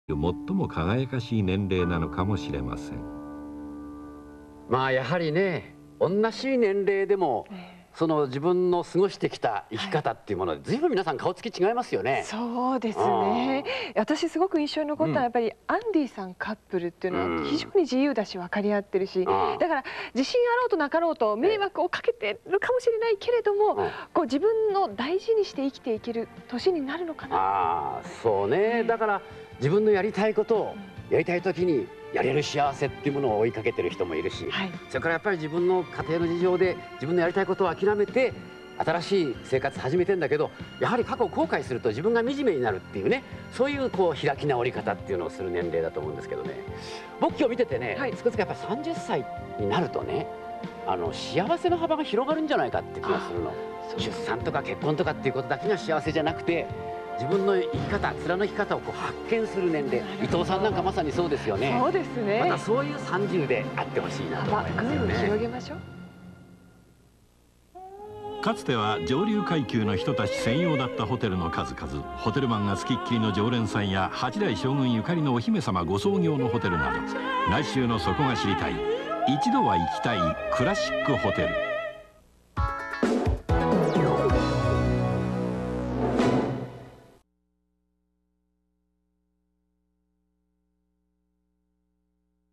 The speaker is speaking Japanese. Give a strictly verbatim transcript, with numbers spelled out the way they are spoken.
最も輝かしい年齢なのかもしれません。 まあやはりね、同じ年齢でも、その自分の過ごしてきた生き方っていうもので、ずいぶん皆さん顔つき違いますよね。 そうですね。私すごく印象に残ったのはやっぱりアンディさんカップルっていうのは非常に自由だし分かり合ってるし、だから自信あろうとなかろうと迷惑をかけてるかもしれないけれども、こう自分の大事にして生きていける年になるのかな。 ああ、そうね。だから自分のやりたいことをやりたい時にやれる幸せっていうものを追いかけてる人もいるし、はい、それからやっぱり自分の家庭の事情で自分のやりたいことを諦めて新しい生活始めてんだけど、やはり過去を後悔すると自分が惨めになるっていうね、そういうこう開き直り方っていうのをする年齢だと思うんですけどね。僕今日見ててね、はい、つくづくやっぱりさんじゅっさいになるとね、あの幸せの幅が広がるんじゃないかって気がするの。出産とか結婚とかっていうことだけが幸せじゃなくて、自分の生き方、貫き方をこう発見する年齢。伊藤さんなんかまさにそうですよね。 そうですね。 またそういうさんじゅうであってほしいなと思いますよね。 ぐんぐん広げましょう。かつては上流階級の人たち専用だったホテルの数々、ホテルマンがつきっきりの常連さんや八代将軍ゆかりのお姫様ご創業のホテルなど、来週のそこが知りたい、一度は行きたいクラシックホテル。